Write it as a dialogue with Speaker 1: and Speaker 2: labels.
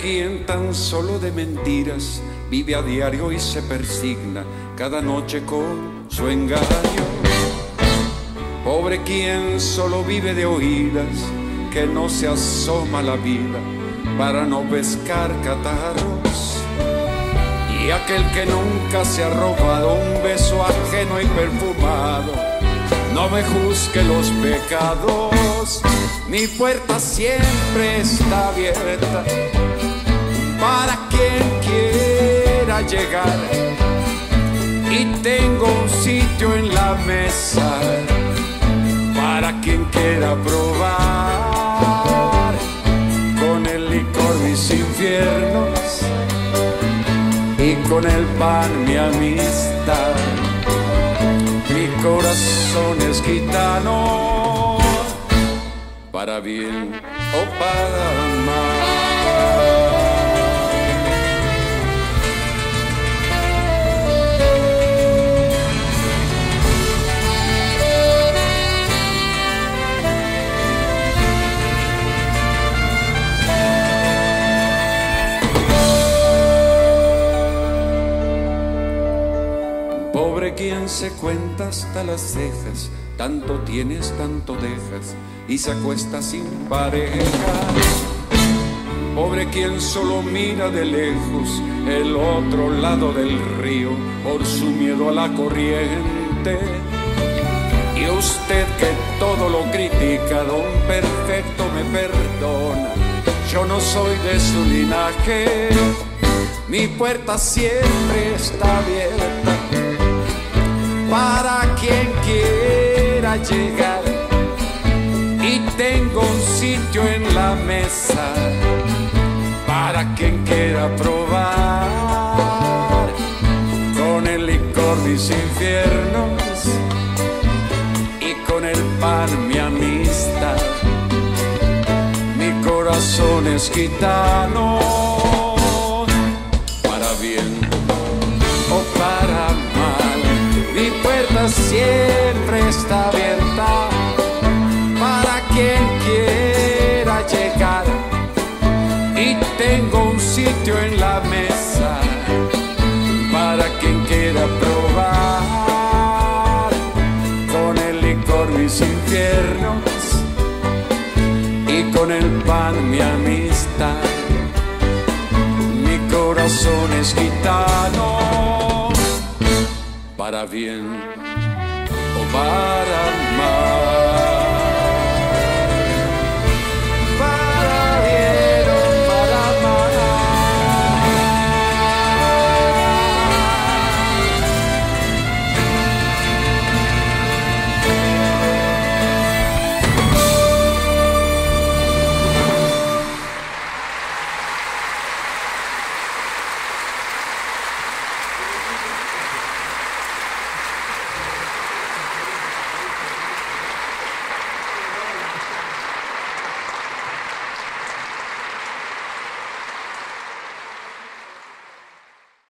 Speaker 1: quien tan solo de mentiras vive a diario y se persigna cada noche con su engaño. Pobre quien solo vive de oídas, que no se asoma a la vida para no pescar catarros. Y aquel que nunca se ha robado un beso ajeno y perfumado, no me juzgue los pecados. Mi puerta siempre está abierta para quien quiera llegar, y tengo un sitio en la mesa para quien quiera probar con el licor mis infiernos y con el pan mi amistad. Mi corazón es gitano, para bien o para mal. Pobre quien se cuenta hasta las cejas, tanto tienes, tanto dejas, y se acuesta sin pareja. Pobre quien solo mira de lejos el otro lado del río por su miedo a la corriente. Y usted que todo lo critica, don perfecto, me perdona, yo no soy de su linaje. Mi puerta siempre está abierta para quien quiera llegar, y tengo un sitio en la mesa para quien quiera probar con el licor mis infiernos y con el pan mi amistad. Mi corazón es gitano, para bien o para mal. Mi puerta siempre está abierta para quien quiera llegar, y tengo un sitio en la mesa para quien quiera probar con el licor mis infiernos y con el pan mi amistad. Mi corazón es gitano, para bien o para mal.